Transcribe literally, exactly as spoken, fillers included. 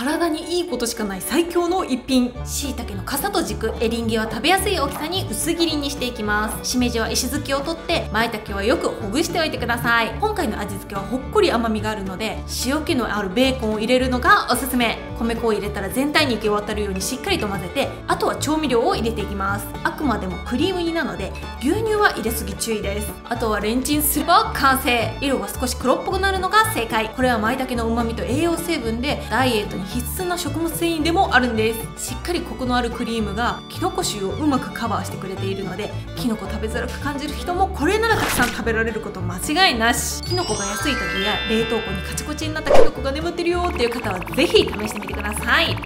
体にいいことしかない最強の一品。椎茸の傘と軸、エリンギは食べやすい大きさに薄切りにしていきます。しめじは石突きを取って、舞茸はよくほぐしておいてください。今回の味付けはほっこり甘みがあるので、塩気のあるベーコンを入れるのがおすすめ。米粉を入れたら全体に行き渡るようにしっかりと混ぜて、あとは調味料を入れていきます。あくまでもクリーム煮なので牛乳は入れすぎ注意です。あとはレンチンすれば完成。色が少し黒っぽくなるのが正解。これは舞茸の旨味と栄養成分でダイエットに必須な食物繊維でもあるんです。しっかりコクのあるクリームがきのこ臭をうまくカバーしてくれているので、きのこ食べづらく感じる人もこれならたくさん食べられること間違いなし。きのこが安い時や冷凍庫にカチコチになったきのこが眠ってるよっていう方はぜひ試してみてください。